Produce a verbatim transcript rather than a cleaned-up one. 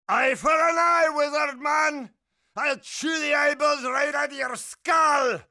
Eye for an eye, wizard man! I'll chew the eyeballs right out of your skull!